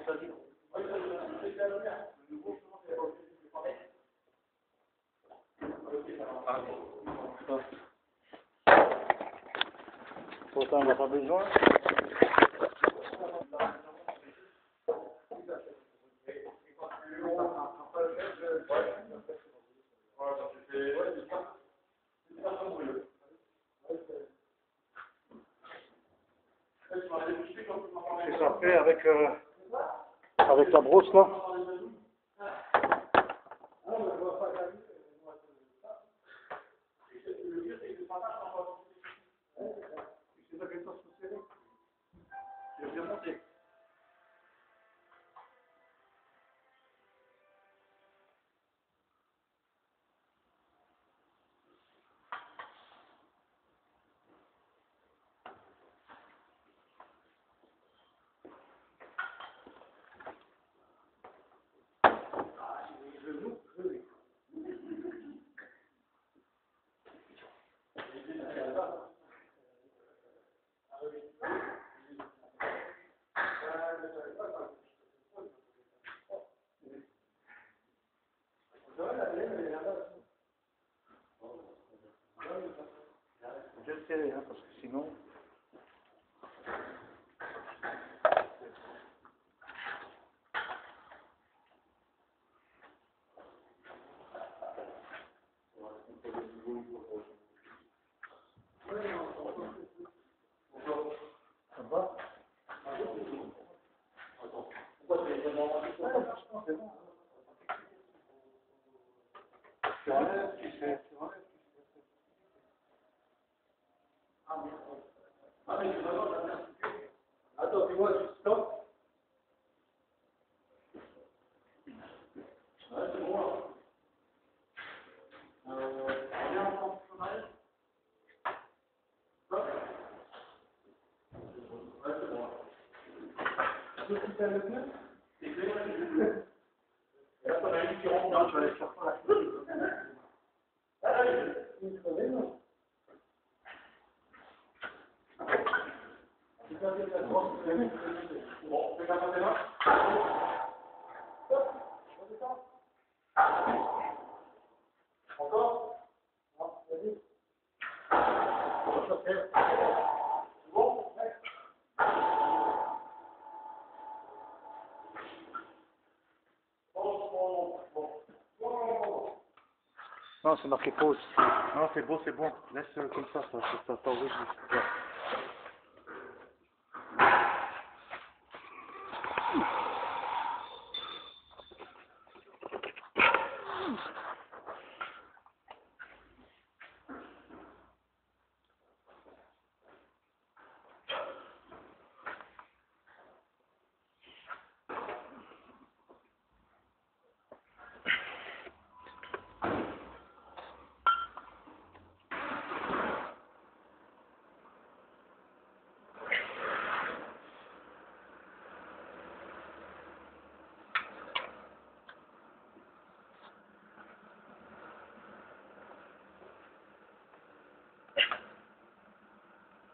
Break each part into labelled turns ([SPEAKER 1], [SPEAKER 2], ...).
[SPEAKER 1] Pourtant, on n'a pas besoin. C'est ça fait avec la brosse là. Je le serrer, hein, parce que sinon... Ça va? Attends, dis-moi, tu stoppes? Ouais, c'est bon, là. Reviens encore en arrière. Stop. Ouais, c'est bon, là. Tu veux quitter le pneu? C'est clair, et là, t'en as une qui rentre. Non, tu vas aller faire quoi, là? Ah, là, il faut aller, non? Bon, fais la passer là. Stop. Redescends. Encore? Non, vas-y. C'est bon? Non, c'est marqué pause. Non, c'est beau, c'est bon. Laisse comme ça t'enregistre.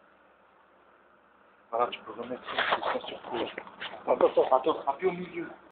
[SPEAKER 1] Voilà, tu peux remettre ça sur cours. Attends, appuie au milieu.